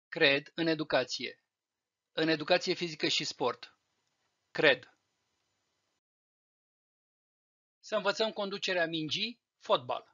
Cred în educație. În educație fizică și sport. Cred. Să învățăm conducerea mingii, fotbal.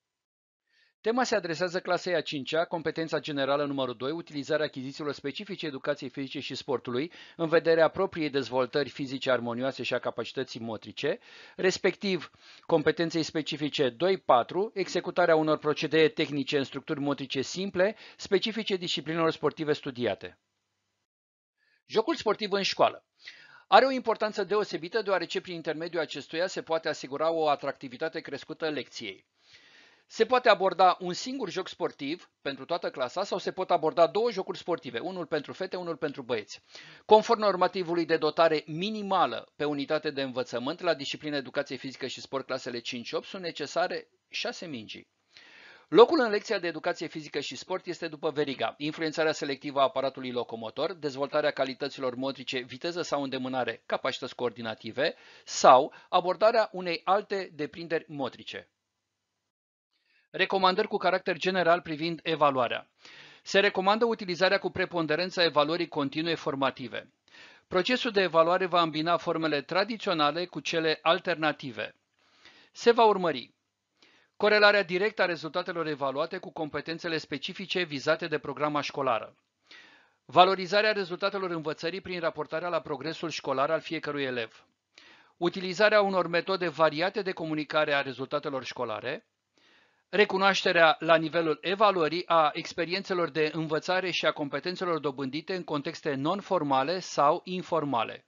Tema se adresează clasei a 5-a, competența generală numărul 2, utilizarea achizițiilor specifice educației fizice și sportului în vederea propriei dezvoltări fizice armonioase și a capacității motrice, respectiv competenței specifice 2-4, executarea unor procedee tehnice în structuri motrice simple, specifice disciplinelor sportive studiate. Jocul sportiv în școală. Are o importanță deosebită deoarece prin intermediul acestuia se poate asigura o atractivitate crescută lecției. Se poate aborda un singur joc sportiv pentru toată clasa sau se pot aborda două jocuri sportive, unul pentru fete, unul pentru băieți. Conform normativului de dotare minimală pe unitate de învățământ, la disciplina educație fizică și sport clasele 5-8 sunt necesare 6 mingi. Locul în lecția de educație fizică și sport este după veriga: influențarea selectivă a aparatului locomotor, dezvoltarea calităților motrice, viteză sau îndemânare, capacități coordinative, sau abordarea unei alte deprinderi motrice. Recomandări cu caracter general privind evaluarea. Se recomandă utilizarea cu preponderență a evaluării continue formative. Procesul de evaluare va îmbina formele tradiționale cu cele alternative. Se va urmări corelarea directă a rezultatelor evaluate cu competențele specifice vizate de programa școlară. Valorizarea rezultatelor învățării prin raportarea la progresul școlar al fiecărui elev. Utilizarea unor metode variate de comunicare a rezultatelor școlare. Recunoașterea la nivelul evaluării a experiențelor de învățare și a competențelor dobândite în contexte non-formale sau informale.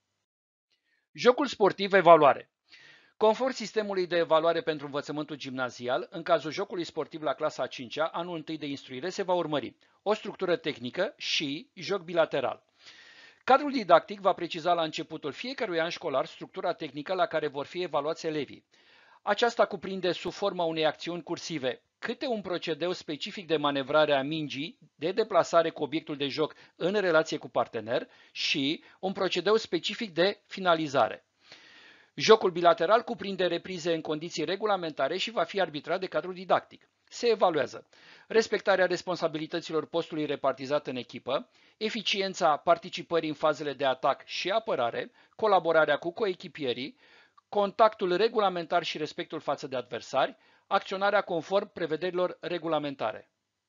Jocul sportiv evaluare. Conform sistemului de evaluare pentru învățământul gimnazial, în cazul jocului sportiv la clasa a 5-a, anul 1 de instruire, se va urmări o structură tehnică și joc bilateral. Cadrul didactic va preciza la începutul fiecărui an școlar structura tehnică la care vor fi evaluați elevii. Aceasta cuprinde sub forma unei acțiuni cursive câte un procedeu specific de manevrare a mingii, de deplasare cu obiectul de joc în relație cu partener și un procedeu specific de finalizare. Jocul bilateral cuprinde reprize în condiții regulamentare și va fi arbitrat de cadrul didactic. Se evaluează respectarea responsabilităților postului repartizat în echipă, eficiența participării în fazele de atac și apărare, colaborarea cu coechipierii, contactul regulamentar și respectul față de adversari, acționarea conform prevederilor regulamentare.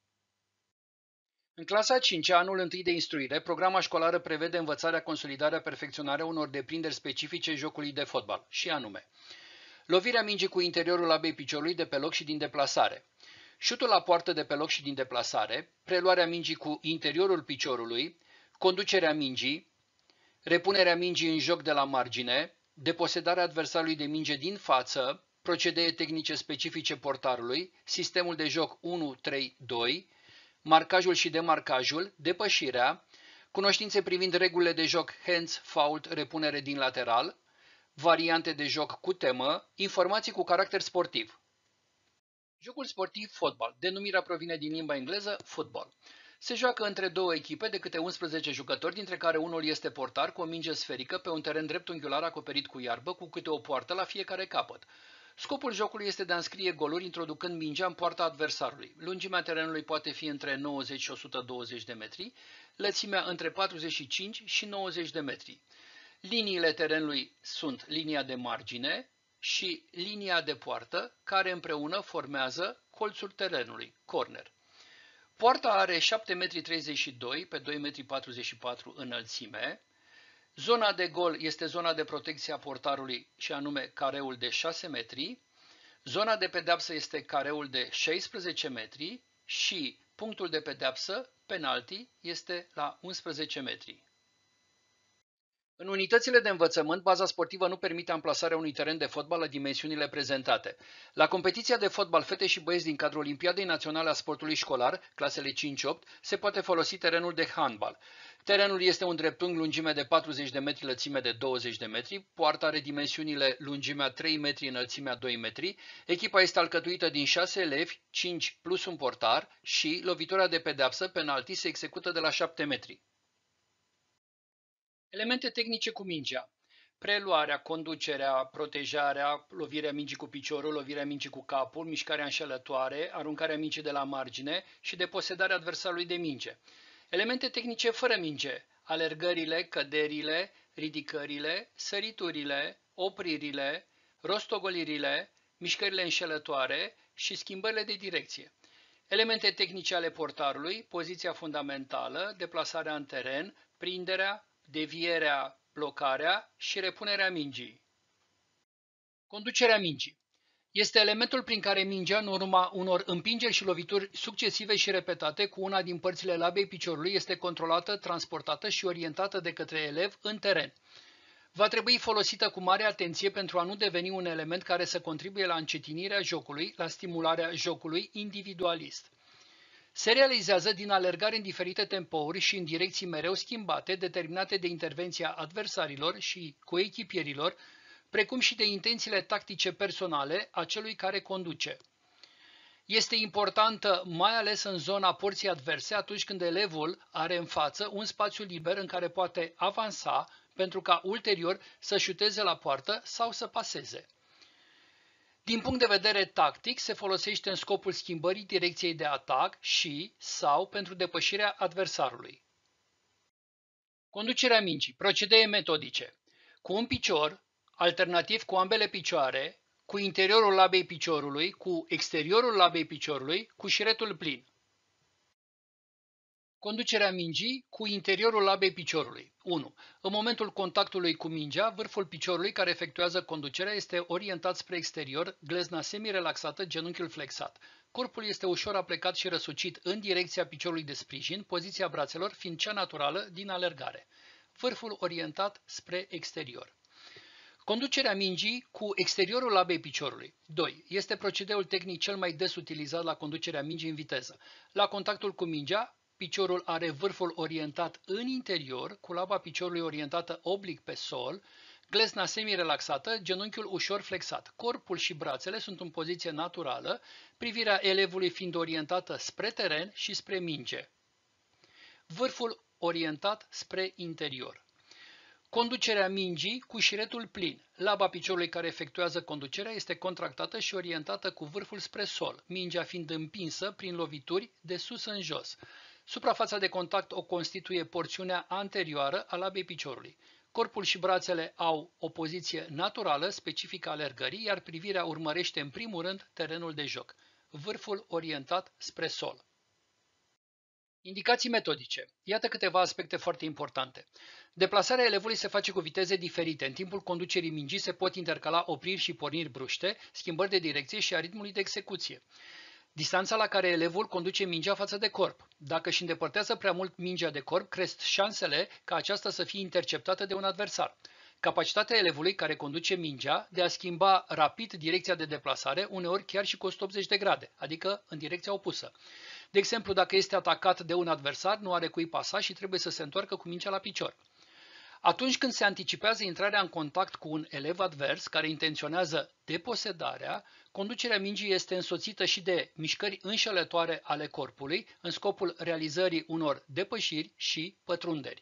În clasa a 5-a, anul 1 de instruire, programa școlară prevede învățarea, consolidarea, perfecționarea unor deprinderi specifice jocului de fotbal, și anume: lovirea mingii cu interiorul labei piciorului de pe loc și din deplasare, șutul la poartă de pe loc și din deplasare, preluarea mingii cu interiorul piciorului, conducerea mingii, repunerea mingii în joc de la margine, deposedarea adversarului de minge din față, procedee tehnice specifice portarului, sistemul de joc 1-3-2, marcajul și demarcajul, depășirea, cunoștințe privind regulile de joc hands, fault, repunere din lateral, variante de joc cu temă, informații cu caracter sportiv. Jocul sportiv fotbal. Denumirea provine din limba engleză football. Se joacă între două echipe de câte 11 jucători, dintre care unul este portar cu o minge sferică pe un teren dreptunghiular acoperit cu iarbă, cu câte o poartă la fiecare capăt. Scopul jocului este de a înscrie goluri introducând mingea în poarta adversarului. Lungimea terenului poate fi între 90 și 120 de metri, lățimea între 45 și 90 de metri. Liniile terenului sunt linia de margine și linia de poartă, care împreună formează colțul terenului, corner. Poarta are 7,32 m pe 2,44 m înălțime. Zona de gol este zona de protecție a portarului, și anume careul de 6 metri. Zona de pedeapsă este careul de 16 metri și punctul de pedeapsă, penalti, este la 11 metri. În unitățile de învățământ, baza sportivă nu permite amplasarea unui teren de fotbal la dimensiunile prezentate. La competiția de fotbal fete și băieți din cadrul Olimpiadei Naționale a Sportului Școlar, clasele 5-8, se poate folosi terenul de handbal. Terenul este un dreptunghi, lungime de 40 de metri, lățime de 20 de metri, poarta are dimensiunile lungimea 3 metri, înălțimea 2 metri, echipa este alcătuită din 6 elevi, 5 plus un portar și lovitura de pedeapsă, penalti, se execută de la 7 metri. Elemente tehnice cu mingea: preluarea, conducerea, protejarea, lovirea mingii cu piciorul, lovirea mingii cu capul, mișcarea înșelătoare, aruncarea mingii de la margine și deposedarea adversarului de minge. Elemente tehnice fără minge: alergările, căderile, ridicările, săriturile, opririle, rostogolirile, mișcările înșelătoare și schimbările de direcție. Elemente tehnice ale portarului: poziția fundamentală, deplasarea în teren, prinderea, devierea, blocarea și repunerea mingii. Conducerea mingii este elementul prin care mingea, în urma unor împingeri și lovituri succesive și repetate cu una din părțile labei piciorului, este controlată, transportată și orientată de către elev în teren. Va trebui folosită cu mare atenție pentru a nu deveni un element care să contribuie la încetinirea jocului, la stimularea jocului individualist. Se realizează din alergare în diferite tempouri și în direcții mereu schimbate, determinate de intervenția adversarilor și coechipierilor, precum și de intențiile tactice personale a celui care conduce. Este importantă mai ales în zona porții adverse, atunci când elevul are în față un spațiu liber în care poate avansa pentru ca ulterior să șuteze la poartă sau să paseze. Din punct de vedere tactic, se folosește în scopul schimbării direcției de atac sau pentru depășirea adversarului. Conducerea mingii. Procedee metodice. Cu un picior, alternativ cu ambele picioare, cu interiorul labei piciorului, cu exteriorul labei piciorului, cu șiretul plin. Conducerea mingii cu interiorul labei piciorului. 1. În momentul contactului cu mingea, vârful piciorului care efectuează conducerea este orientat spre exterior, glezna semi-relaxată, genunchiul flexat. Corpul este ușor aplecat și răsucit în direcția piciorului de sprijin, poziția brațelor fiind cea naturală din alergare. Vârful orientat spre exterior. Conducerea mingii cu exteriorul labei piciorului. 2. Este procedeul tehnic cel mai des utilizat la conducerea mingii în viteză. La contactul cu mingea, piciorul are vârful orientat în interior, cu laba piciorului orientată oblic pe sol, glezna semi-relaxată, genunchiul ușor flexat. Corpul și brațele sunt în poziție naturală, privirea elevului fiind orientată spre teren și spre minge. Vârful orientat spre interior. Conducerea mingii cu șiretul plin. Laba piciorului care efectuează conducerea este contractată și orientată cu vârful spre sol, mingea fiind împinsă prin lovituri de sus în jos. Suprafața de contact o constituie porțiunea anterioară a labei piciorului. Corpul și brațele au o poziție naturală, specifică alergării, iar privirea urmărește în primul rând terenul de joc. Vârful orientat spre sol. Indicații metodice. Iată câteva aspecte foarte importante. Deplasarea elevului se face cu viteze diferite. În timpul conducerii mingii se pot intercala opriri și porniri bruște, schimbări de direcție și a ritmului de execuție. Distanța la care elevul conduce mingea față de corp. Dacă își îndepărtează prea mult mingea de corp, cresc șansele ca aceasta să fie interceptată de un adversar. Capacitatea elevului care conduce mingea de a schimba rapid direcția de deplasare, uneori chiar și cu 180 de grade, adică în direcția opusă. De exemplu, dacă este atacat de un adversar, nu are cui pasa și trebuie să se întoarcă cu mingea la picior. Atunci când se anticipează intrarea în contact cu un elev advers care intenționează deposedarea, conducerea mingii este însoțită și de mișcări înșelătoare ale corpului în scopul realizării unor depășiri și pătrunderi.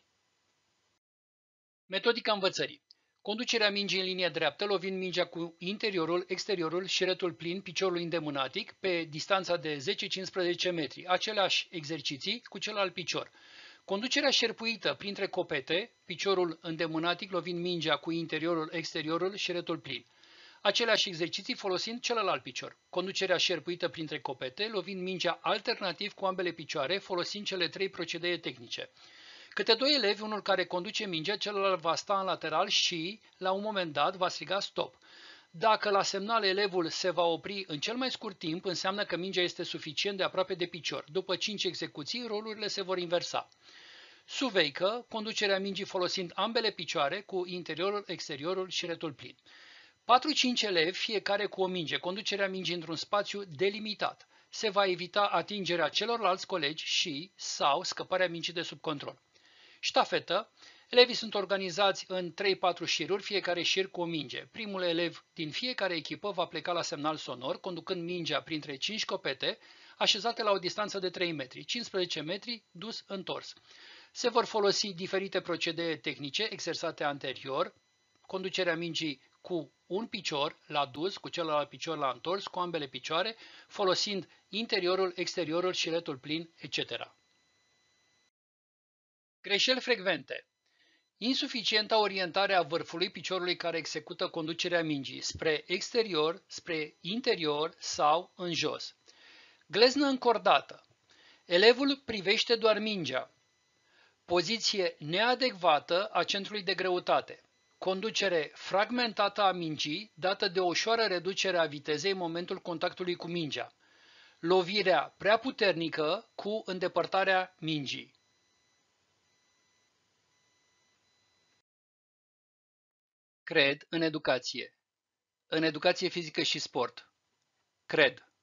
Metodica învățării. Conducerea mingii în linie dreaptă, lovind mingea cu interiorul, exteriorul, șiretul plin, piciorul îndemânatic, pe distanța de 10-15 metri, aceleași exerciții cu celălalt picior. Conducerea șerpuită printre copete, piciorul îndemânatic lovind mingea cu interiorul, exteriorul, șiretul plin. Aceleași exerciții folosind celălalt picior. Conducerea șerpuită printre copete, lovind mingea alternativ cu ambele picioare, folosind cele 3 procedee tehnice. Câte 2 elevi, unul care conduce mingea, celălalt va sta în lateral și, la un moment dat, va striga stop. Dacă la semnal elevul se va opri în cel mai scurt timp, înseamnă că mingea este suficient de aproape de picior. După 5 execuții, rolurile se vor inversa. Suveică, conducerea mingii folosind ambele picioare cu interiorul, exteriorul și șiretul plin. 4-5 elevi, fiecare cu o minge, conducerea mingii într-un spațiu delimitat. Se va evita atingerea celorlalți colegi sau scăparea mingii de sub control. Ștafetă. Elevii sunt organizați în 3-4 șiruri, fiecare șir cu o minge. Primul elev din fiecare echipă va pleca la semnal sonor, conducând mingea printre 5 copete, așezate la o distanță de 3 metri, 15 metri, dus întors. Se vor folosi diferite procedee tehnice exersate anterior, conducerea mingii cu un picior la dus, cu celălalt picior la întors, cu ambele picioare, folosind interiorul, exteriorul, șiretul plin, etc. Greșeli frecvente. Insuficienta orientare a vârfului piciorului care execută conducerea mingii spre exterior, spre interior sau în jos. Gleznă încordată. Elevul privește doar mingea. Poziție neadecvată a centrului de greutate. Conducere fragmentată a mingii, dată de o ușoară reducere a vitezei în momentul contactului cu mingea. Lovirea prea puternică cu îndepărtarea mingii. Cred în educație. În educație fizică și sport. Cred.